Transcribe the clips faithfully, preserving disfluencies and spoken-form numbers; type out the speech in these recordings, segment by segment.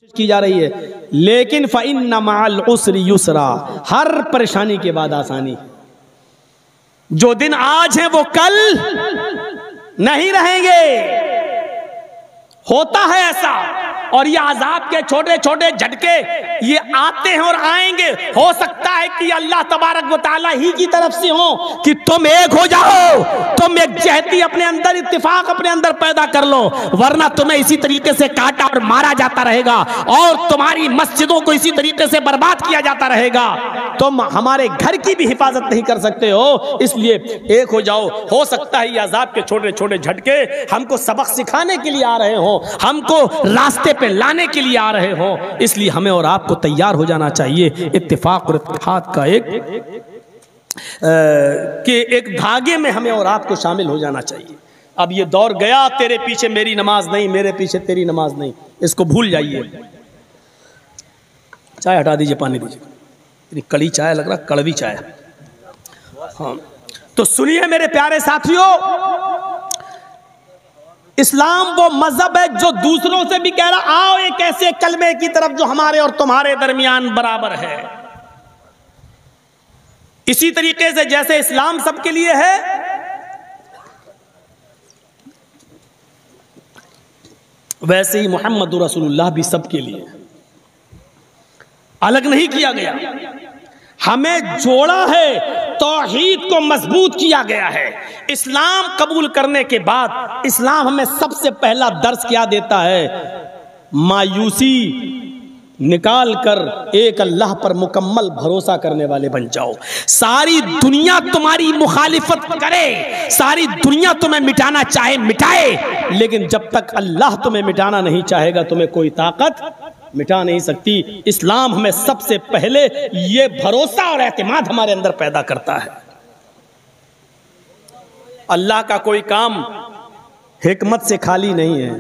की जा रही है, लेकिन फ़इन्न मअल उसरि युसरा, हर परेशानी के बाद आसानी। जो दिन आज है वो कल नहीं रहेंगे, होता है ऐसा। और ये अजाब के छोटे छोटे झटके ये आते हैं और आएंगे। हो सकता है कि अल्लाह तबारक व तआला ही की तरफ से हो कि तुम एक हो जाओ, तुम एक जहती अपने अंदर, इत्तिफाक अपने अंदर पैदा कर लो, वरना तुम्हें इसी तरीके से काटा और मारा जाता रहेगा और तुम्हारी मस्जिदों को इसी तरीके से बर्बाद किया जाता रहेगा। तुम हमारे घर की भी हिफाजत नहीं कर सकते हो, इसलिए एक हो जाओ। हो सकता है ये अजाब के छोटे छोटे झटके हमको सबक सिखाने के लिए आ रहे हो, हमको रास्ते पे लाने के लिए आ रहे हो, इसलिए हमें और आपको तैयार हो जाना चाहिए। इत्तिफाक और इत्तेहाद का एक के एक धागे में हमें और आपको शामिल हो जाना चाहिए। अब ये दौर गया, तेरे पीछे मेरी नमाज नहीं, मेरे पीछे तेरी नमाज नहीं, इसको भूल जाइए। चाय हटा दीजिए, पानी दीजिए, इतनी कड़ी चाय लग रहा, कड़वी चाय। हाँ, तो सुनिए मेरे प्यारे साथियों, इस्लाम वो मजहब है जो दूसरों से भी कह रहा आओ एक ऐसे कलमे की तरफ जो हमारे और तुम्हारे दरमियान बराबर है। इसी तरीके से जैसे इस्लाम सबके लिए है, वैसे ही मोहम्मद रसूलुल्लाह भी सबके लिए, अलग नहीं किया गया। हमें जोड़ा है, तौहीद को मजबूत किया गया है। इस्लाम कबूल करने के बाद इस्लाम हमें सबसे पहला दर्स क्या देता है? मायूसी निकाल कर एक अल्लाह पर मुकम्मल भरोसा करने वाले बन जाओ। सारी दुनिया तुम्हारी मुखालिफत करे, सारी दुनिया तुम्हें मिटाना चाहे मिटाए, लेकिन जब तक अल्लाह तुम्हें मिटाना नहीं चाहेगा तुम्हें कोई ताकत मिटा नहीं सकती। इस्लाम हमें सबसे पहले ये भरोसा और एतमाद हमारे अंदर पैदा करता है। अल्लाह का कोई काम हिकमत से खाली नहीं है।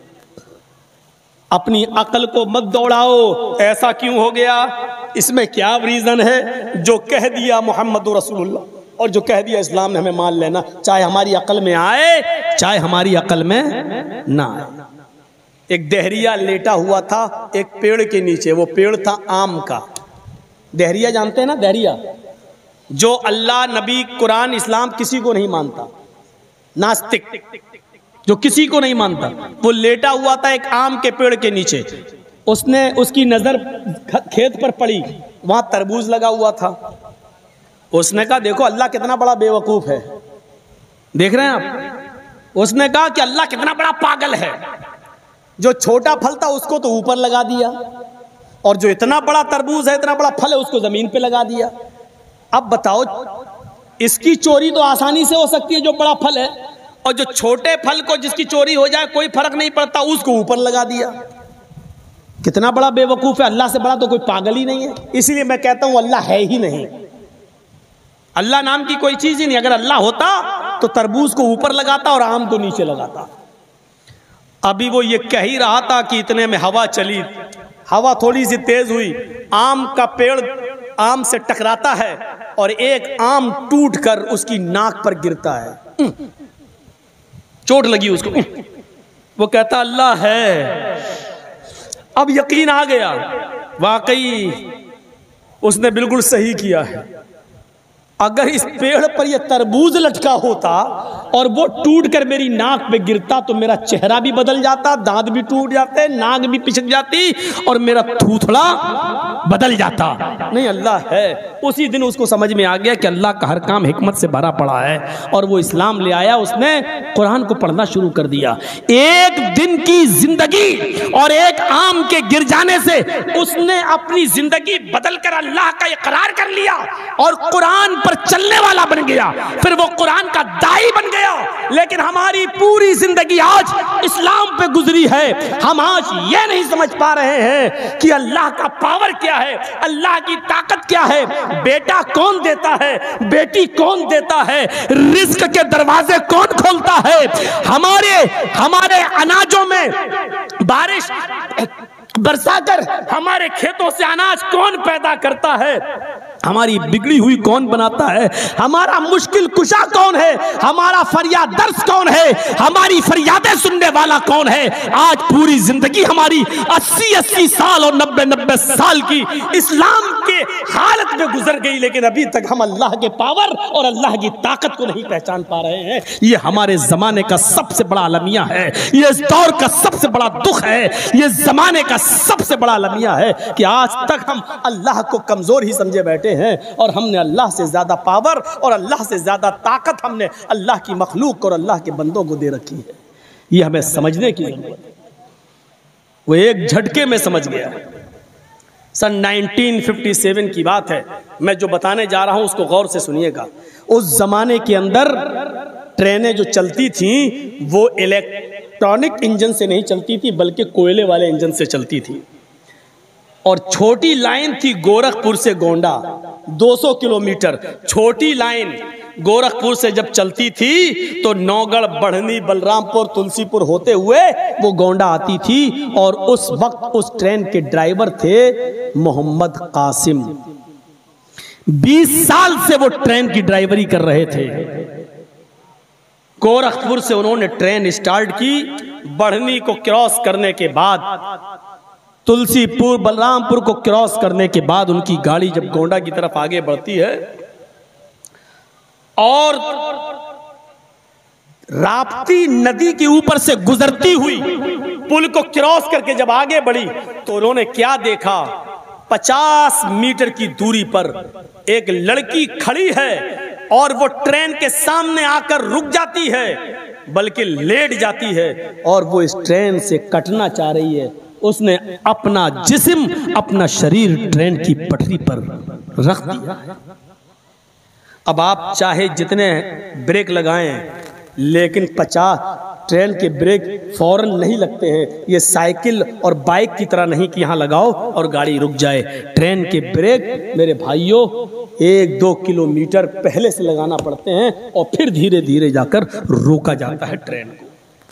अपनी अकल को मत दौड़ाओ, ऐसा क्यों हो गया, इसमें क्या रीजन है। जो कह दिया मोहम्मद रसूलुल्लाह और जो कह दिया इस्लाम ने, हमें मान लेना, चाहे हमारी अकल में आए चाहे हमारी अकल में ना आए। एक दहरिया लेटा हुआ था एक पेड़ के नीचे, वो पेड़ था आम का। दहरिया जानते हैं ना, दहरिया जो अल्लाह, नबी, कुरान, इस्लाम किसी को नहीं मानता, नास्तिक जो किसी को नहीं मानता, वो लेटा हुआ था एक आम के पेड़ के नीचे। उसने उसकी नजर खेत पर पड़ी, वहां तरबूज लगा हुआ था। उसने कहा देखो अल्लाह कितना बड़ा बेवकूफ है, देख रहे हैं आप। उसने कहा कि अल्लाह कितना बड़ा पागल है, जो छोटा फल था उसको तो ऊपर लगा दिया, और जो इतना बड़ा तरबूज है, इतना बड़ा फल है, उसको जमीन पे लगा दिया। अब बताओ, इसकी चोरी तो आसानी से हो सकती है जो बड़ा फल है, और जो छोटे फल को जिसकी चोरी हो जाए कोई फर्क नहीं पड़ता, उसको ऊपर लगा दिया। कितना बड़ा बेवकूफ है, अल्लाह से बड़ा तो कोई पागल ही नहीं है। इसीलिए मैं कहता हूं अल्लाह है ही नहीं, अल्लाह नाम की कोई चीज ही नहीं। अगर अल्लाह होता तो तरबूज को ऊपर लगाता और आम को नीचे लगाता। अभी वो ये कह ही रहा था कि इतने में हवा चली, हवा थोड़ी सी तेज हुई, आम का पेड़ आम से टकराता है और एक आम टूटकर उसकी नाक पर गिरता है, चोट लगी उसको। वो कहता अल्लाह है। अब यकीन आ गया, वाकई उसने बिल्कुल सही किया है। अगर इस पेड़ पर यह तरबूज लटका होता और वो टूटकर मेरी नाक पे गिरता तो मेरा चेहरा भी बदल जाता, दांत भी टूट जाते, नाक भी पिचक जाती और मेरा थूथड़ा बदल जाता। नहीं, अल्लाह है। उसी दिन उसको समझ में आ गया कि अल्लाह का हर काम हिकमत से भरा पड़ा है, और वो इस्लाम ले आया। उसने कुरान को पढ़ना शुरू कर दिया। एक दिन की जिंदगी और एक आम के गिर जाने से उसने अपनी जिंदगी बदलकर अल्लाह का इकरार कर लिया और कुरान पर चलने वाला बन गया। फिर वो कुरान का दाई बन गया। लेकिन हमारी पूरी जिंदगी आज इस्लाम पे गुजरी है। हम आज ये नहीं समझ पा रहे हैं कि अल्लाह का पावर क्या है, अल्लाह की ताकत क्या है, बेटा कौन देता है, बेटी कौन देता है, रिस्क के दरवाजे कौन खोलता है, हमारे हमारे अनाजों में बारिश बरसाकर हमारे खेतों से अनाज कौन पैदा करता है, हमारी बिगड़ी हुई कौन बनाता है, हमारा मुश्किल मुश्किल कुशा कौन है, हमारा फरियाद दर्द कौन है, हमारी फरियादें सुनने वाला कौन है। आज पूरी जिंदगी हमारी अस्सी अस्सी साल और नब्बे नब्बे साल की इस्लाम के हालत में गुजर गई, लेकिन अभी तक हम अल्लाह के पावर और अल्लाह की ताकत को नहीं पहचान पा रहे हैं। ये हमारे जमाने का सबसे बड़ा अलमिया है, ये इस दौर का सबसे बड़ा दुख है, ये जमाने का सबसे बड़ा अलमिया है कि आज तक हम अल्लाह को कमजोर ही समझे बैठे हैं और हमने अल्लाह से ज्यादा पावर और अल्लाह से ज्यादा ताकत हमने अल्लाह की मखलूक और अल्लाह के बंदों को दे रखी है। ये हमें समझने की जरूरत है। वो एक झटके में समझ गया। सन उन्नीस सौ सत्तावन की बात है, मैं जो बताने जा रहा हूं उसको गौर से सुनिएगा। उस जमाने के अंदर ट्रेनें जो चलती थी वो इलेक्ट्रॉनिक इंजन से नहीं चलती थी, बल्कि कोयले वाले इंजन से चलती थी। और छोटी लाइन थी गोरखपुर से गोंडा, दो सौ किलोमीटर छोटी लाइन गोरखपुर से जब चलती थी तो नौगढ़, बढ़नी, बलरामपुर, तुलसीपुर होते हुए वो गोंडा आती थी। और उस वक्त उस ट्रेन के ड्राइवर थे मोहम्मद कासिम। बीस साल से वो ट्रेन की ड्राइवरी कर रहे थे। गोरखपुर से उन्होंने ट्रेन स्टार्ट की, बढ़नी को क्रॉस करने के बाद, तुलसीपुर, बलरामपुर को क्रॉस करने के बाद उनकी गाड़ी जब गोंडा की तरफ आगे बढ़ती है और राप्ती नदी के ऊपर से गुजरती हुई पुल को क्रॉस करके जब आगे बढ़ी तो उन्होंने क्या देखा, पचास मीटर की दूरी पर एक लड़की खड़ी है और वो ट्रेन के सामने आकर रुक जाती है, बल्कि लेट जाती है और वो इस ट्रेन से कटना चाह रही है। उसने अपना जिस्म, अपना शरीर ट्रेन की पटरी पर रख दिया। अब आप चाहे जितने ब्रेक लगाएं, लेकिन पचास ट्रेन के ब्रेक फौरन नहीं लगते हैं। ये साइकिल और बाइक की तरह नहीं कि यहां लगाओ और गाड़ी रुक जाए। ट्रेन के ब्रेक मेरे भाइयों एक दो किलोमीटर पहले से लगाना पड़ते हैं और फिर धीरे धीरे जाकर रोका जाता है ट्रेन को।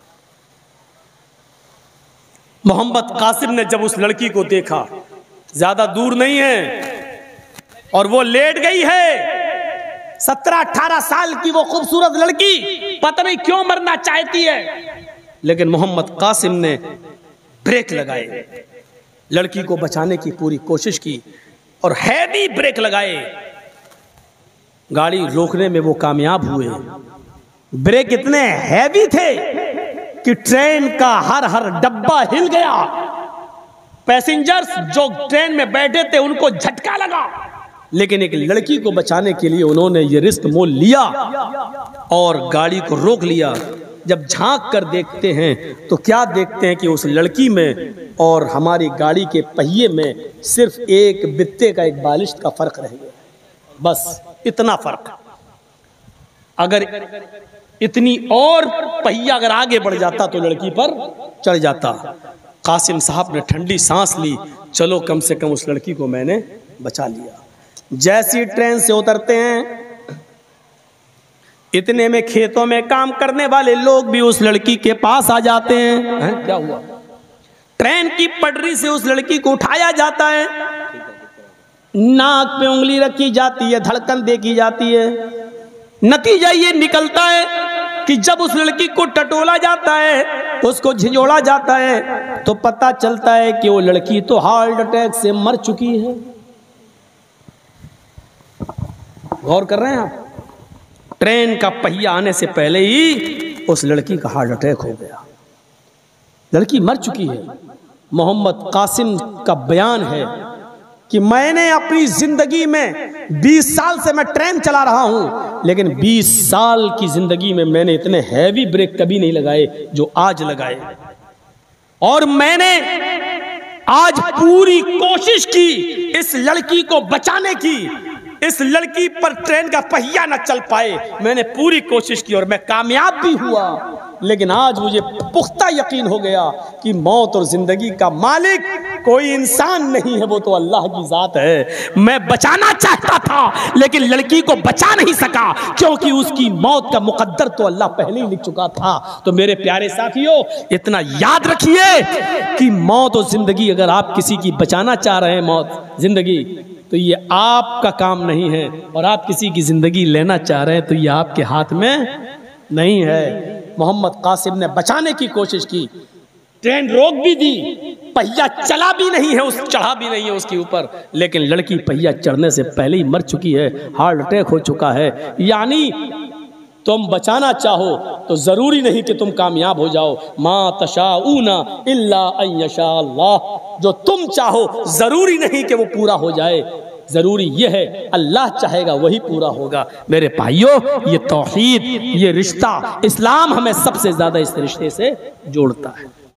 मोहम्मद कासिम ने जब उस लड़की को देखा, ज्यादा दूर नहीं है और वो लेट गई है, सत्रह अठारह साल की वो खूबसूरत लड़की पता नहीं क्यों मरना चाहती है, लेकिन मोहम्मद कासिम ने ब्रेक लगाए, लड़की को बचाने की पूरी कोशिश की और हैवी ब्रेक लगाए। गाड़ी रोकने में वो कामयाब हुए। ब्रेक इतने हैवी थे कि ट्रेन का हर हर डब्बा हिल गया। पैसेंजर्स जो ट्रेन में बैठे थे उनको झटका लगा, लेकिन एक लड़की को बचाने के लिए उन्होंने ये रिस्क मोल लिया और गाड़ी को रोक लिया। जब झांक कर देखते हैं तो क्या देखते हैं कि उस लड़की में और हमारी गाड़ी के पहिए में सिर्फ एक बित्ते का, एक बालिश का फर्क रह गया, बस इतना फर्क। अगर इतनी और पहिया अगर आगे बढ़ जाता तो लड़की पर चढ़ जाता। कासिम साहब ने ठंडी सांस ली, चलो कम से कम उस लड़की को मैंने बचा लिया। जैसी ट्रेन से उतरते हैं, इतने में खेतों में काम करने वाले लोग भी उस लड़की के पास आ जाते हैं। हैं? क्या हुआ? ट्रेन की पटरी से उस लड़की को उठाया जाता है, नाक पे उंगली रखी जाती है, धड़कन देखी जाती है। नतीजा ये निकलता है कि जब उस लड़की को टटोला जाता है, उसको झिझोड़ा जाता है, तो पता चलता है कि वो लड़की तो हार्ट अटैक से मर चुकी है। गौर कर रहे हैं आप? ट्रेन का पहिया आने से पहले ही उस लड़की का हार्ट अटैक हो गया, लड़की मर चुकी है। मोहम्मद कासिम का बयान है कि मैंने अपनी जिंदगी में बीस साल से मैं ट्रेन चला रहा हूं, लेकिन बीस साल की जिंदगी में मैंने इतने हैवी ब्रेक कभी नहीं लगाए जो आज लगाए। और मैंने आज पूरी कोशिश की इस लड़की को बचाने की। इस लड़की पर ट्रेन का पहिया न चल पाए, मैंने पूरी कोशिश की और मैं कामयाब भी हुआ। लेकिन आज मुझे पुख्ता यकीन हो गया कि मौत और जिंदगी का मालिक कोई इंसान नहीं है, वो तो अल्लाह की जात है। मैं बचाना चाहता था लेकिन लड़की को बचा नहीं सका, क्योंकि उसकी मौत का मुकद्दर तो अल्लाह पहले ही लिख चुका था। तो मेरे प्यारे साथियों, इतना याद रखिए कि मौत और जिंदगी, अगर आप किसी की बचाना चाह रहे हैं, मौत जिंदगी, तो ये आपका काम नहीं है, और आप किसी की जिंदगी लेना चाह रहे हैं तो ये आपके हाथ में नहीं है। मोहम्मद कासिम ने बचाने की कोशिश की, ट्रेन रोक भी दी, पहिया चला भी नहीं है, उस चढ़ा भी नहीं है उसके ऊपर, लेकिन लड़की पहिया चढ़ने से पहले ही मर चुकी है, हार्ट अटैक हो चुका है। यानी तुम बचाना चाहो तो जरूरी नहीं कि तुम कामयाब हो जाओ। मा तशाऊना इल्ला अन यशा अल्लाह, जो तुम चाहो जरूरी नहीं कि वो पूरा हो जाए, जरूरी यह है अल्लाह चाहेगा वही पूरा होगा। मेरे भाइयों, ये तौहीद, ये रिश्ता, इस्लाम हमें सबसे ज्यादा इस रिश्ते से जोड़ता है।